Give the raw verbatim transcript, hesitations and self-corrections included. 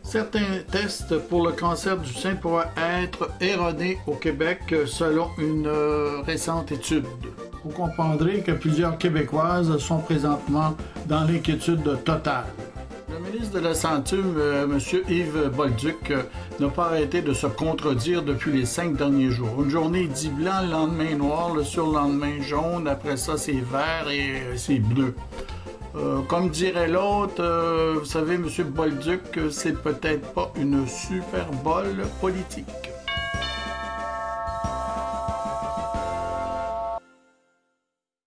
Certains tests pour le cancer du sein pourraient être erronés au Québec selon une euh, récente étude. Vous comprendrez que plusieurs Québécoises sont présentement dans l'inquiétude totale. Le ministre de la Santé, euh, M. Yves Bolduc, euh, n'a pas arrêté de se contredire depuis les cinq derniers jours. Une journée il dit blanc, le lendemain noir, le surlendemain jaune, après ça c'est vert et euh, c'est bleu. Euh, comme dirait l'autre, euh, vous savez, M. Bolduc, c'est peut-être pas une super bol politique.